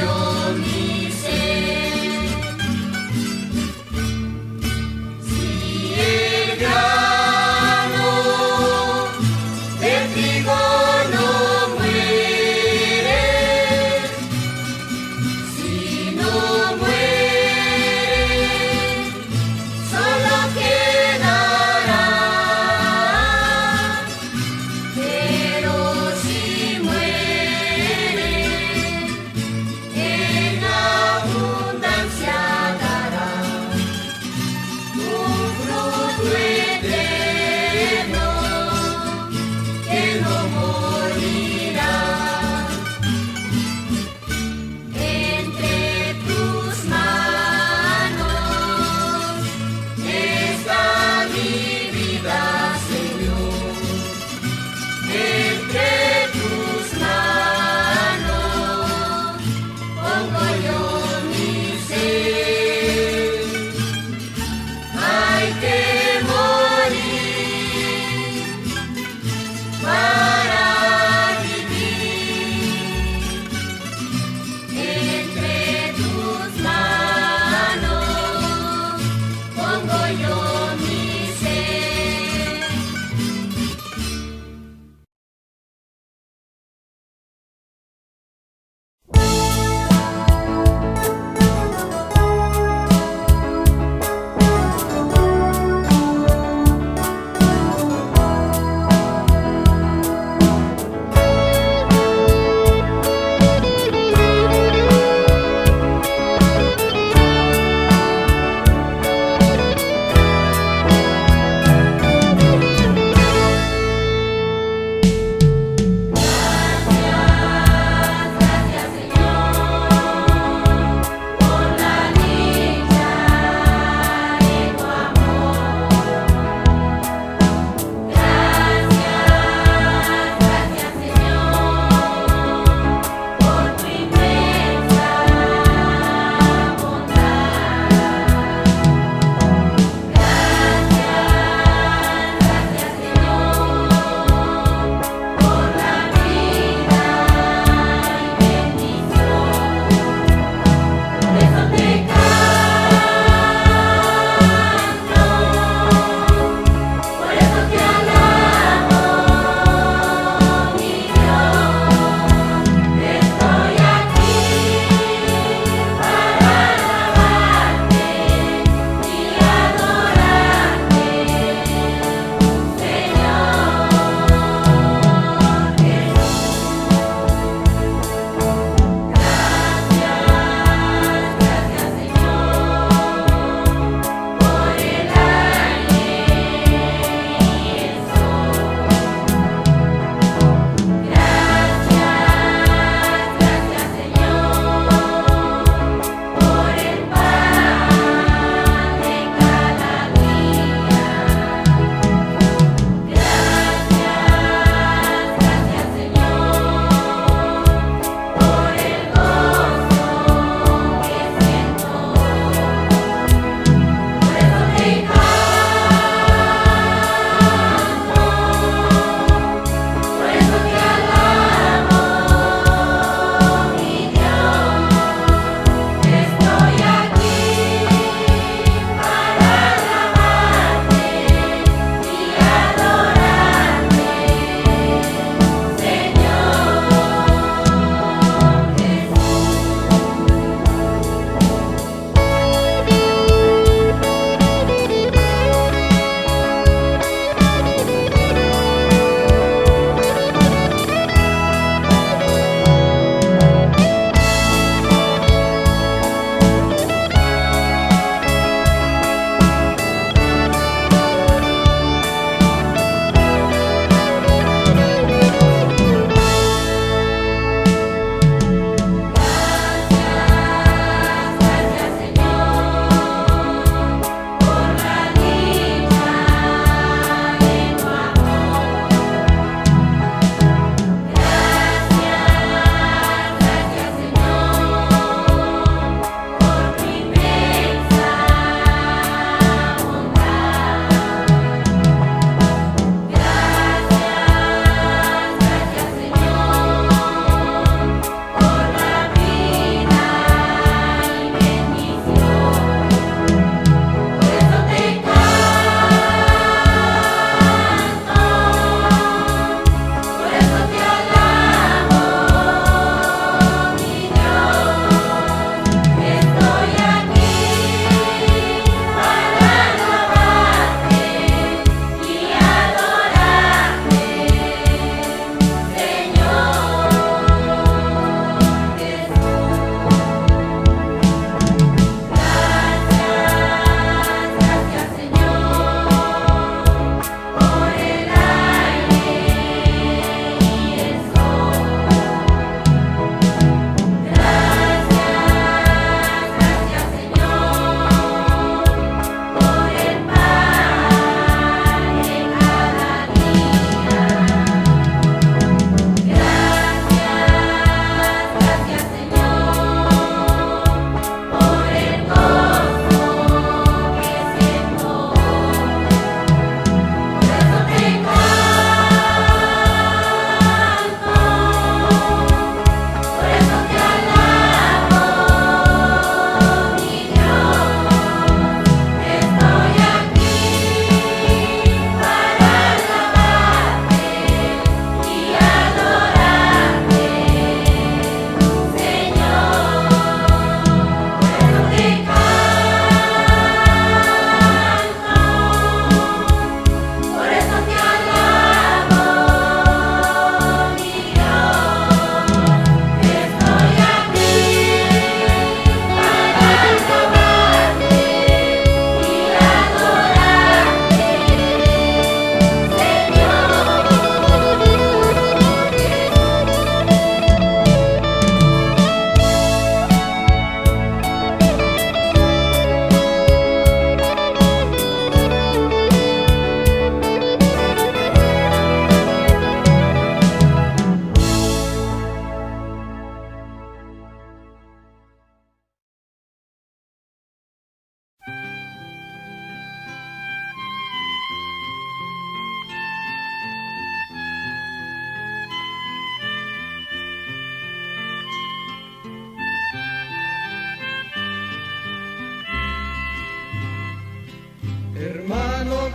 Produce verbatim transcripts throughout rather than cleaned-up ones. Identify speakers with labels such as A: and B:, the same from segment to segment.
A: Pero si muere en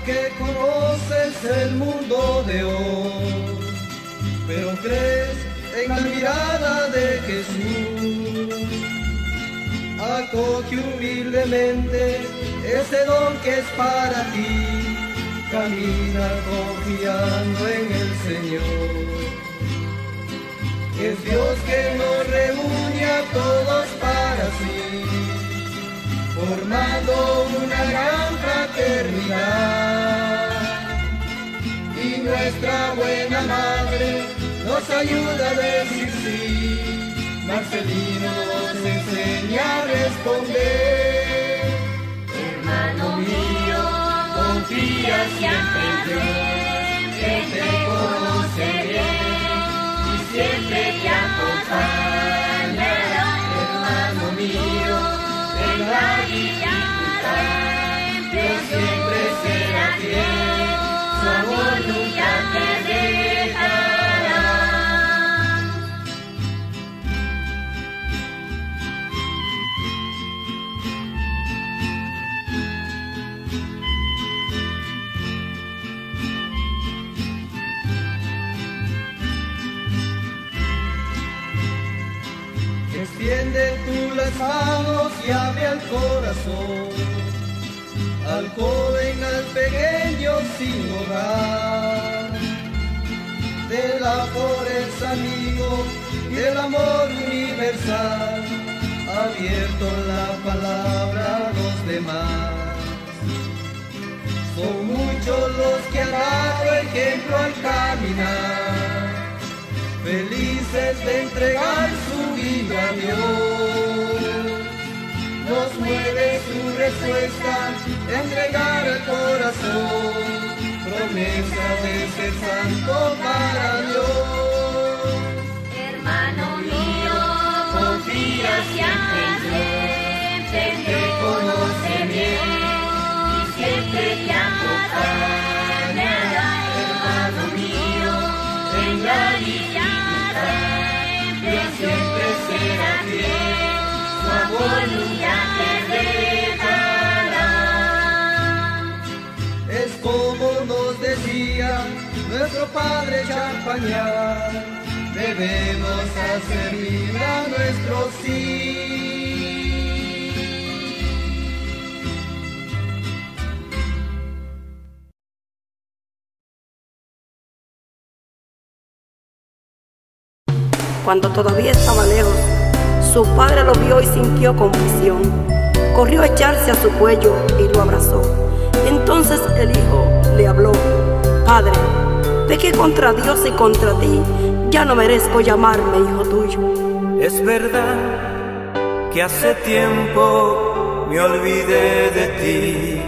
A: que conoces el mundo de hoy, pero crees en la mirada de Jesús. Acoge humildemente ese don que es para ti, camina confiando en el Señor. Es Dios que nos reúne a todos para sí, formando una gran fraternidad. Y nuestra buena madre nos ayuda a decir sí. Marcelino nos enseña a responder.
B: Hermano mío, confía siempre en Dios, que te conoce bien y siempre te acompañará. Hermano mío, en la dificultad, Dios siempre será fiel, su amor nunca te dejará.
A: Extiende tú las manos y abre el corazón al joven, al pequeño sin hogar. Del amor es amigo y el amor universal, abierto la palabra a los demás. Son muchos los que han dado ejemplo al caminar, felices de entregar su vida a Dios. Nos mueve su respuesta, entregar el corazón, promesa de ser santo para Dios.
B: Hermano mío, confía siempre en Dios, te conoce bien y siempre te acompañará. Hermano mío, en la dificultad, siempre será fiel, su amor nunca te dejará.
A: Es como nos decía nuestro padre Champañán, debemos hacer vida a nuestro sí.
C: Cuando todavía estaba lejos, su padre lo vio y sintió compasión. Corrió a echarse a su cuello y lo abrazó. Entonces el hijo le habló: Padre, pequé contra Dios y contra ti, ya no merezco llamarme hijo tuyo.
D: Es verdad que hace tiempo me olvidé de ti.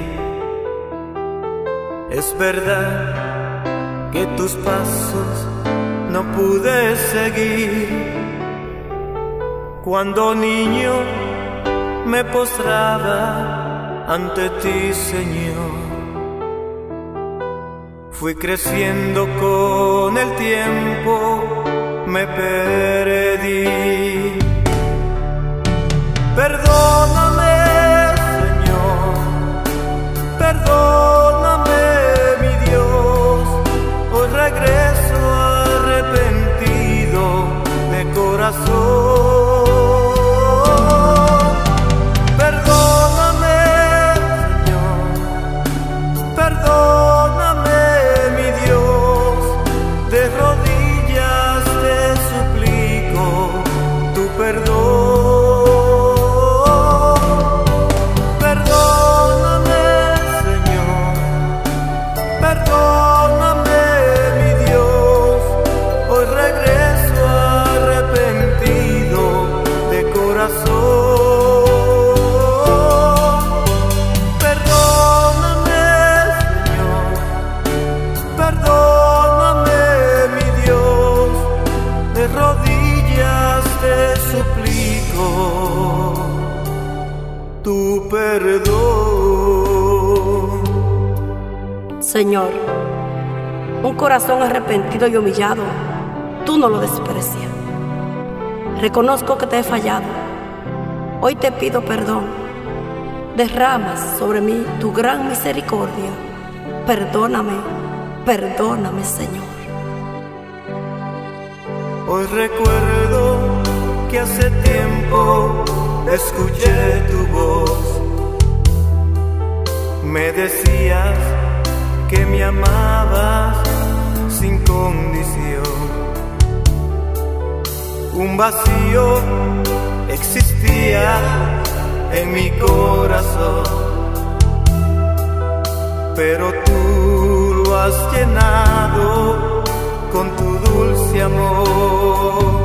D: Es verdad que tus pasos no pude seguir. Cuando niño me postraba ante ti, Señor. Fui creciendo con el tiempo, me perdí. Perdóname, Señor, perdóname, mi Dios. Hoy regreso arrepentido de corazón. Perdóname, Señor, perdóname, mi Dios. De rodillas te suplico tu perdón. Perdóname, Señor, perdóname, mi Dios. Hoy regreso arrepentido de corazón. Perdóname, Señor, perdóname, mi Dios. De rodillas te suplico tu perdón.
C: Señor, un corazón arrepentido y humillado, tú no lo desprecias. Reconozco que te he fallado. Hoy te pido perdón. Derramas sobre mí tu gran misericordia. perdóname, perdóname, Señor.
D: Hoy recuerdo que hace tiempo escuché tu voz. Me decías que me amabas sin condición. Un vacío existía en mi corazón, pero tú lo has llenado con tu dulce amor.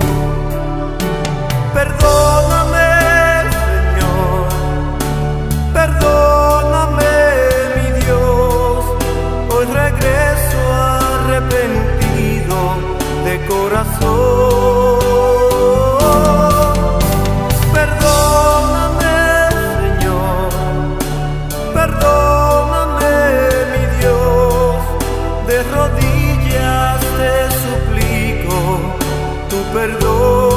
D: Perdóname, Señor, perdóname, mi Dios. Hoy regreso arrepentido de corazón. Perdóname, Señor, perdóname, mi Dios. De rodillas te suplico tu perdón.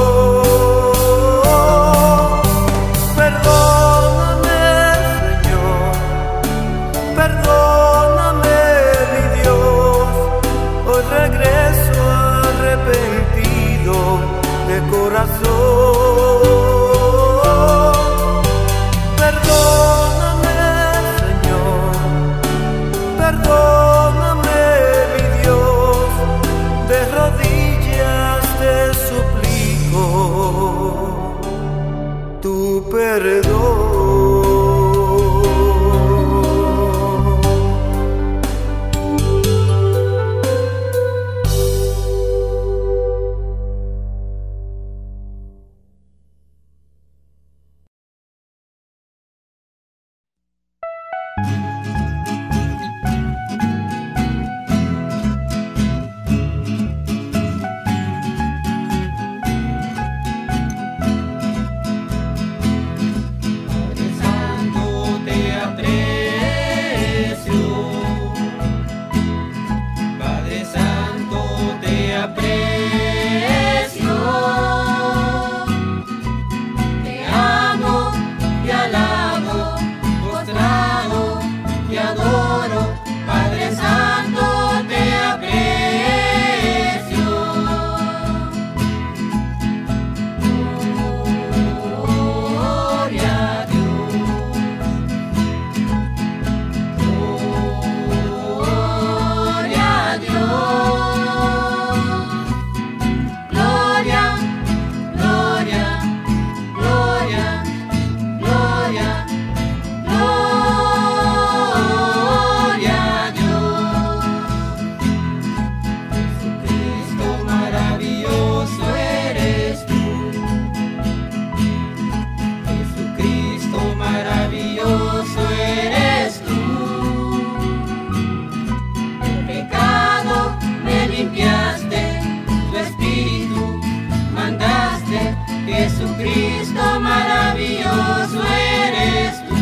B: Jesucristo maravilloso eres tú.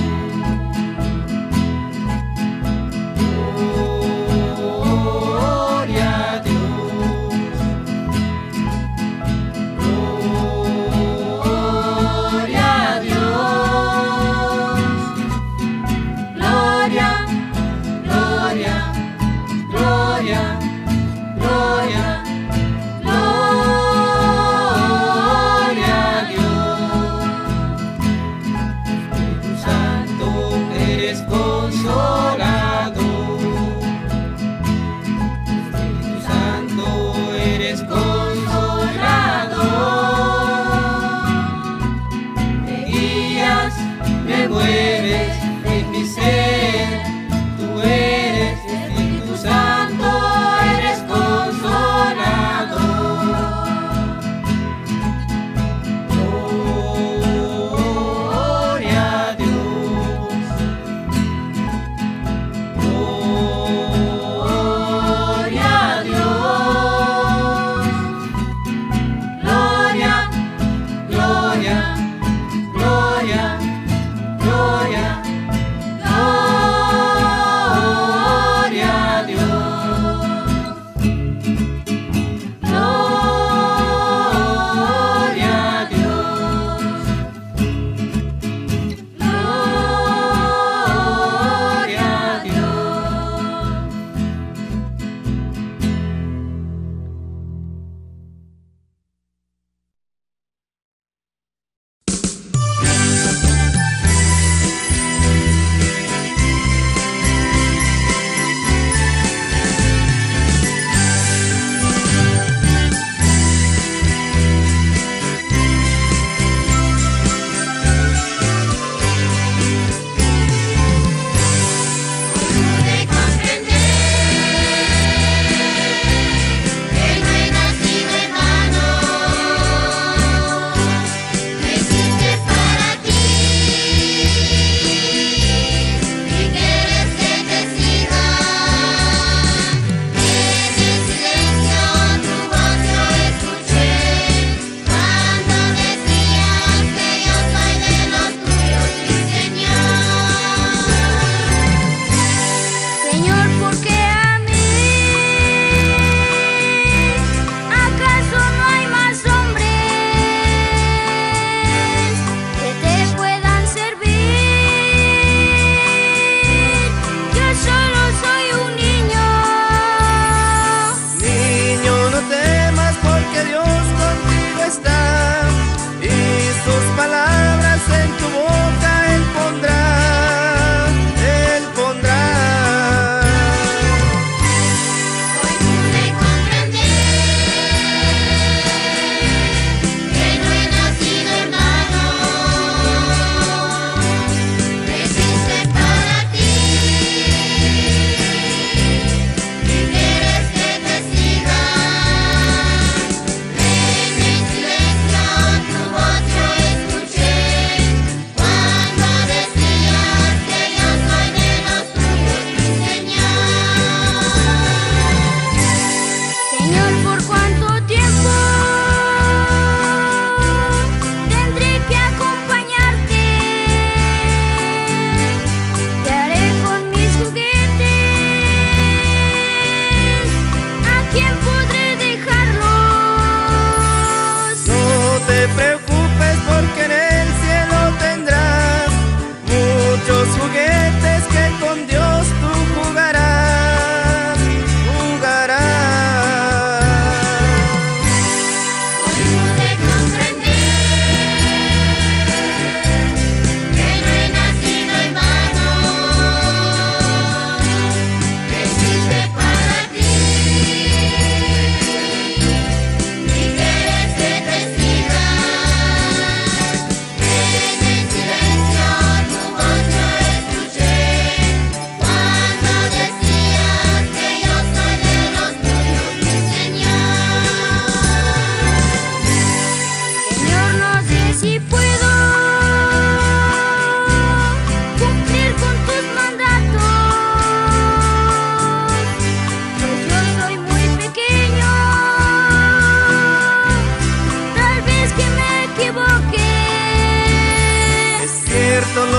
B: Gloria a Dios. Gloria a Dios. Gloria, gloria, gloria, gloria. Gloria, gloria, gloria.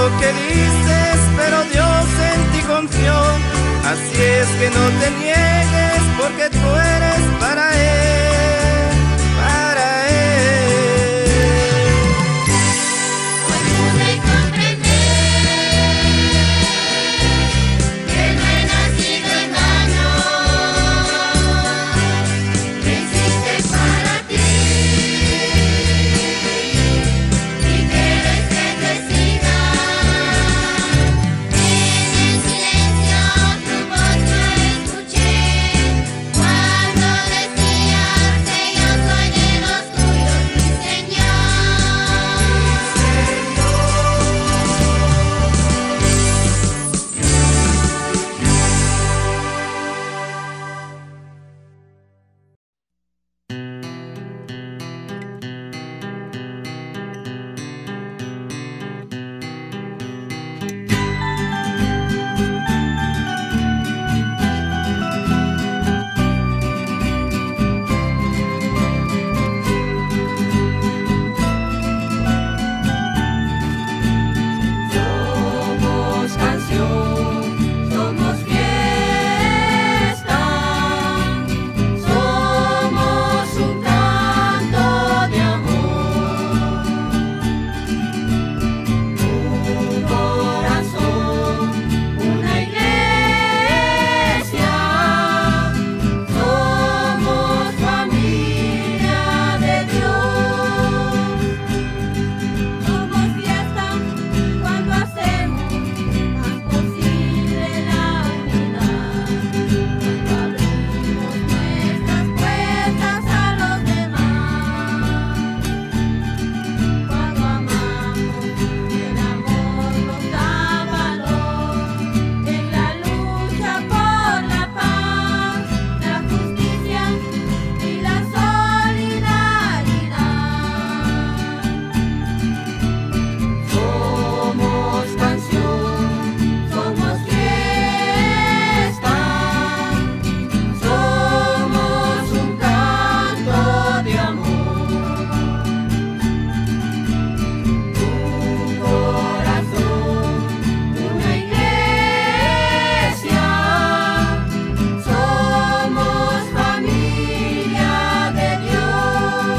D: lo que dices, pero Dios en ti confió. Así es que no te niegues, porque tú eres para Él, para Él.
B: Hoy pude comprender que no he nacido en vano, que existe para ti y quieres que te siga. En el silencio tu voz no escuché cuando decías que yo soy de los tuyos, mi Señor. Somos canción, somos fiesta, somos un canto de amor, un corazón, una iglesia, somos familia de Dios. Somos fiesta cuando hacemos más posible la unidad, cuando abrimos nuestras puertas a los demás, cuando amamos y el amor nos da valor en la lucha por la paz, la justicia y la solidaridad. Somos canción, somos fiesta, somos un canto de amor, un corazón, una iglesia, somos familia de Dios.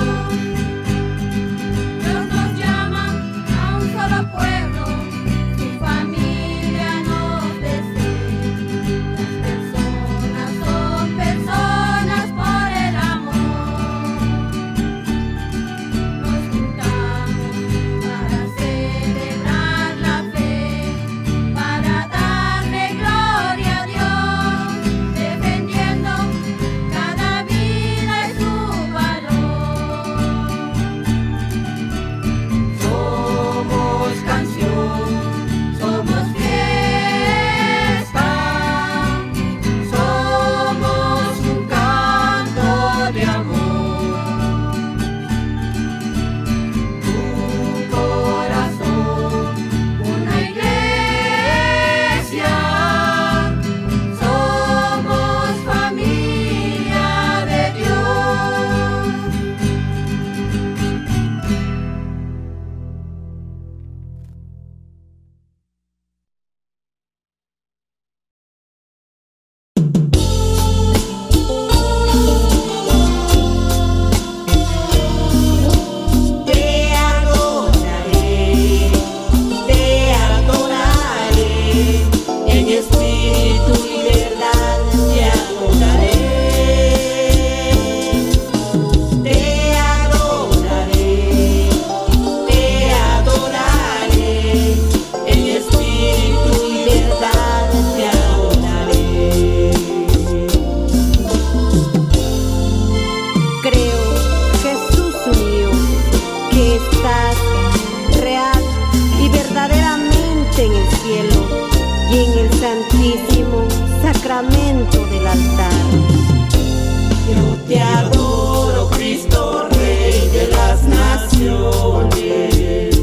B: Dios nos llama a un solo pueblo, su familia nos desea. Las personas son personas por el amor. Nos juntamos para celebrar la fe, para darle gloria a Dios, defendiendo cada vida y su valor. Somos canción, somos fiesta, somos un canto de amor, un corazón, una iglesia, somos familia de Dios.
E: Te adoraré, te adoraré, en espíritu y verdad te adoraré. Te adoraré, te adoraré, en espíritu y verdad te adoraré.
C: Creo, Jesús mío, que estás real y verdaderamente en el cielo y en el santísimo sacramento del altar.
E: Yo te adoro, Cristo, Rey de las naciones.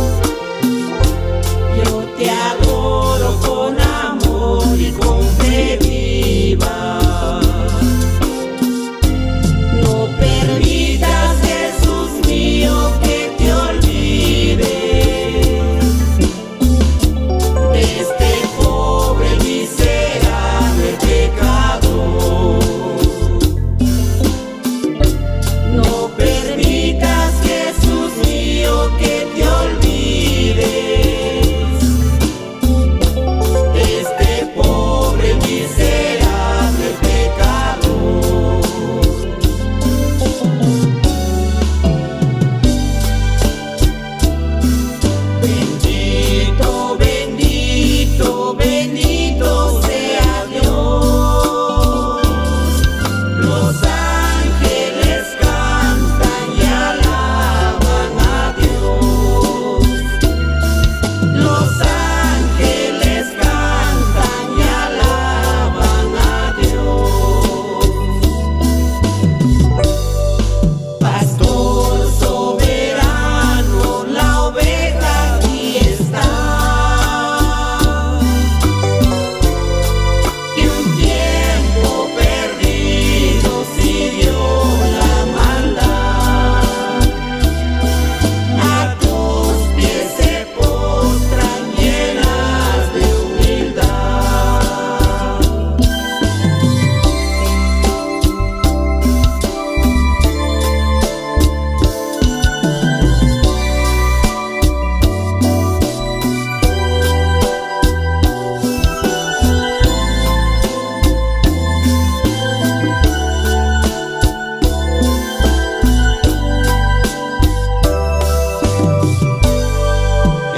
E: Yo te adoro con amor y con fe viva. No permitas, Jesús mío, que te olvides.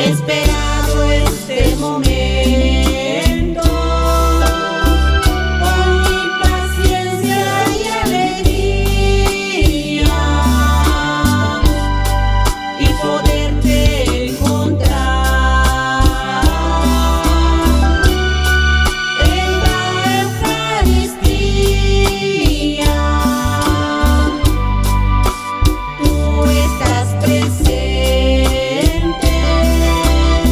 E: esperado este momento con impaciencia y alegría, y poderte encontrar en la Eucaristía. Tú estás presente.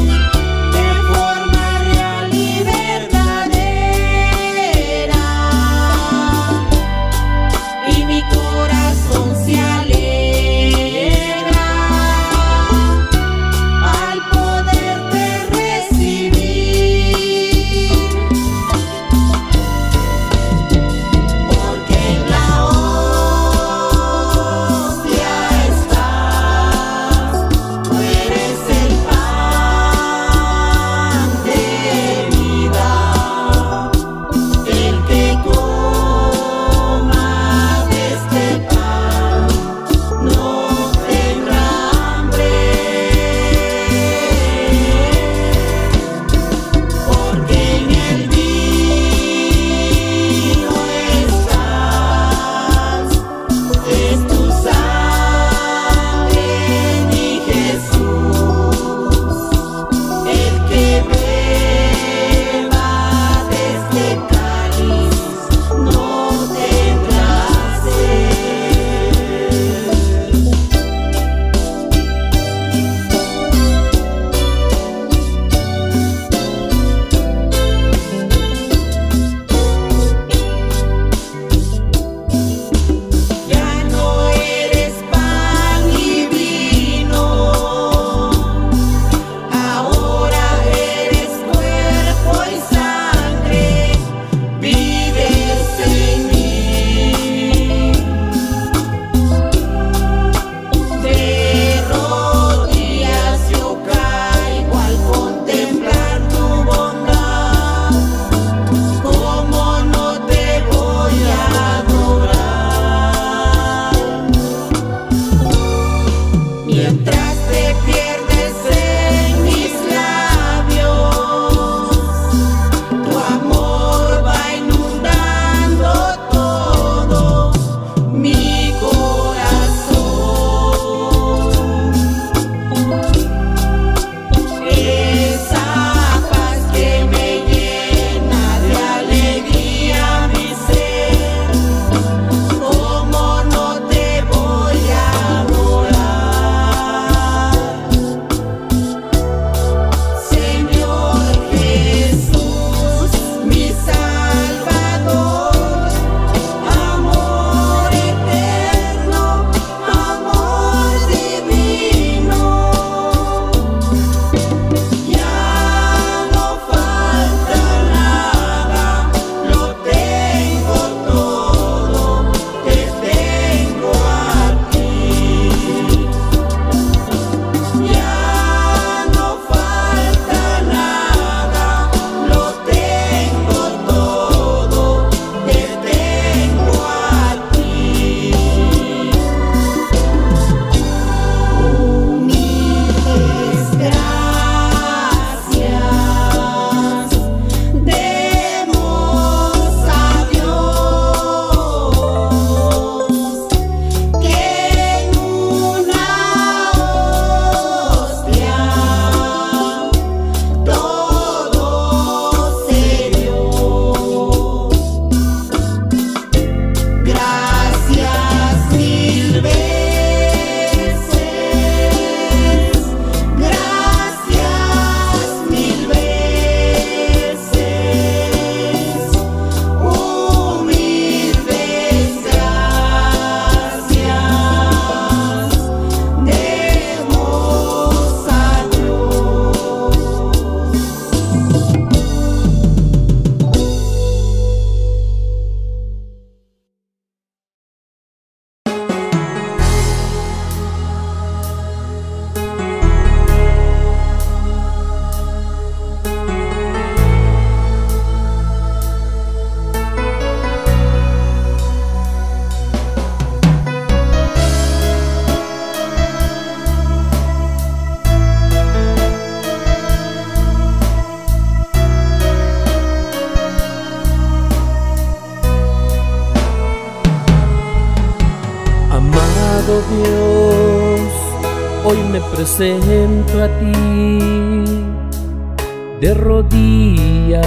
E: me presento a ti de rodillas,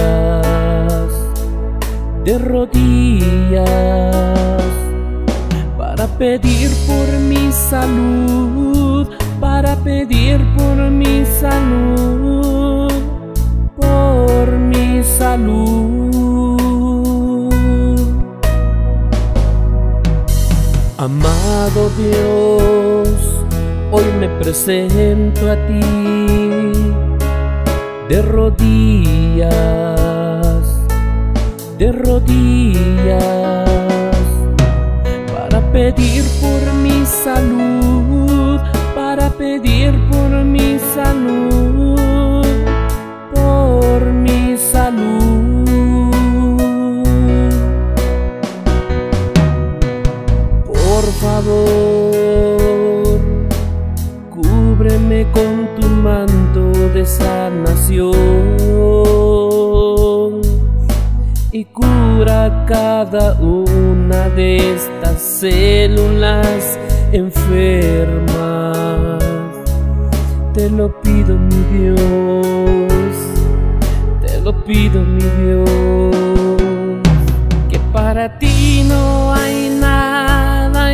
E: de rodillas, para pedir por mi salud, para pedir por mi salud, por mi salud. Amado Dios, hoy me presento a ti de rodillas, de rodillas, para pedir por mi salud, para pedir por mi salud, por mi salud. Por favor, cúbreme con tu manto de sanación y cura cada una de estas células enfermas. Te lo pido, mi Dios, te lo pido, mi Dios, que para ti no hay nada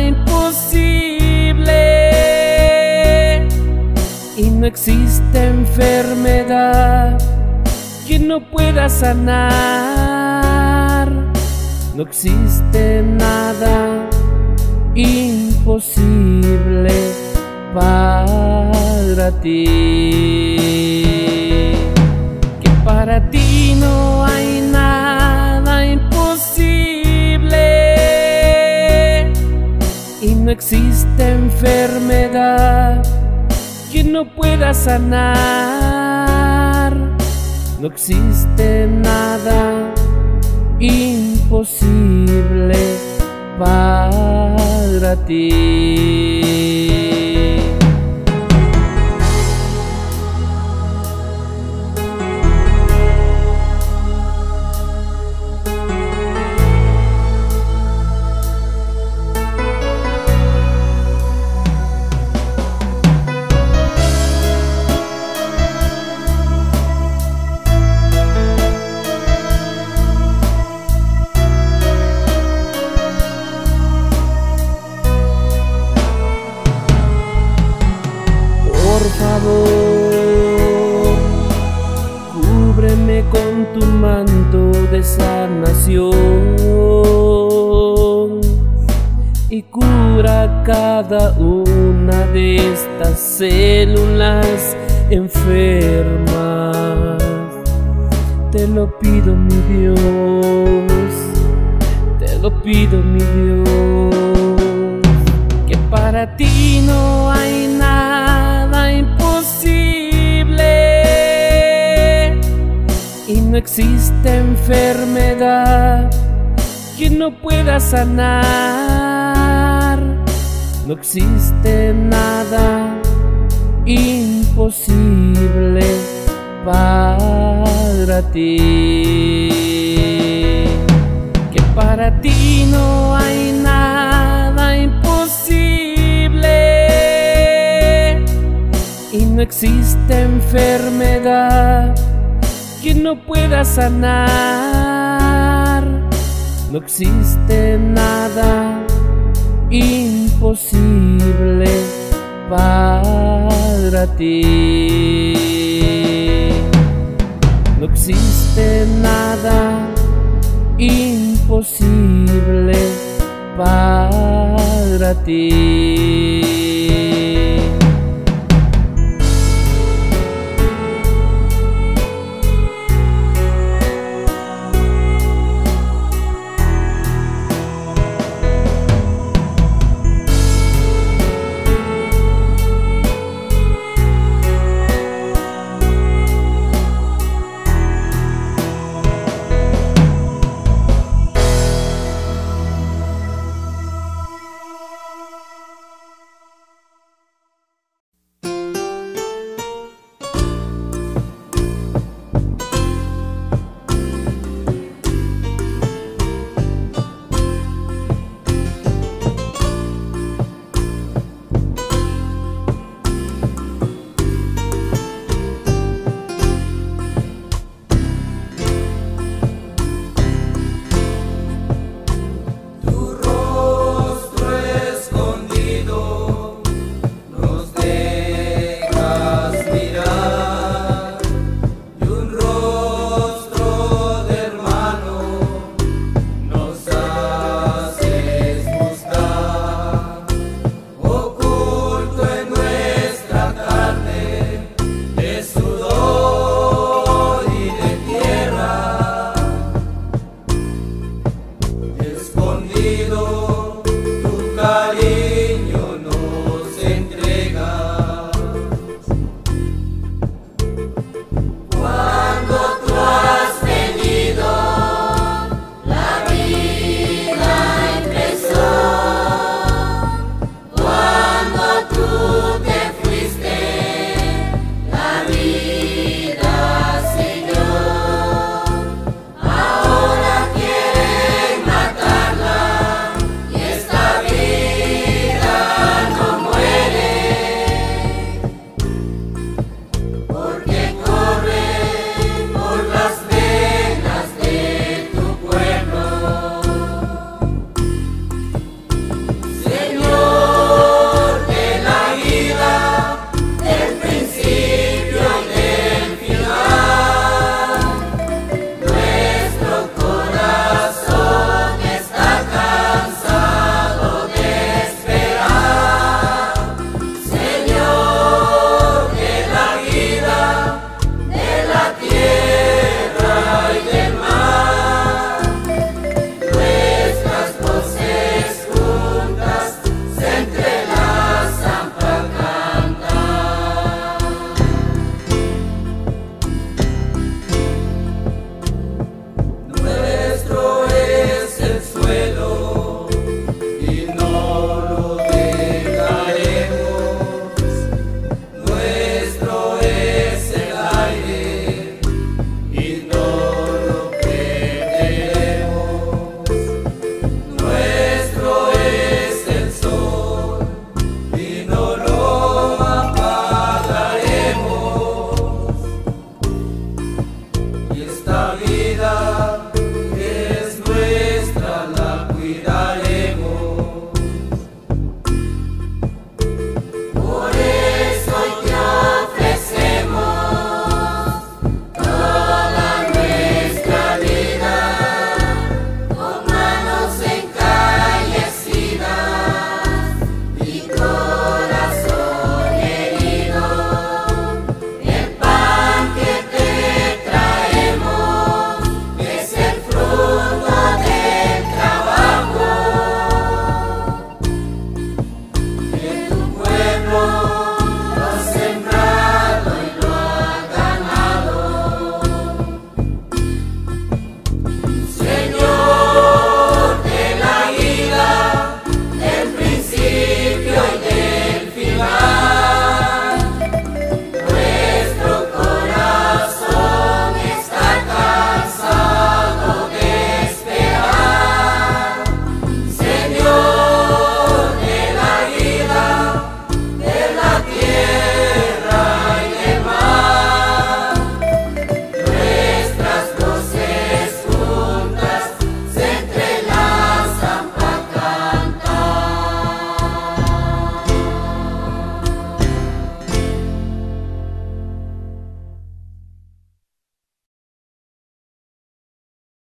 E: imposible y no existe enfermedad que no pueda sanar. No existe nada imposible para ti, que para ti no hay nada imposible y no existe enfermedad que no pueda sanar. No existe nada imposible para ti. Por favor, cúbreme con tu manto de sanación y cura cada una de estas células enfermas. Te lo pido, mi Dios, te lo pido, mi Dios, que para ti no hay nada imposible y no existe enfermedad que no pueda sanar. No existe nada imposible para ti, que para ti no hay nada imposible y no existe enfermedad que no pueda sanar. No existe nada imposible para ti. No existe nada imposible para ti.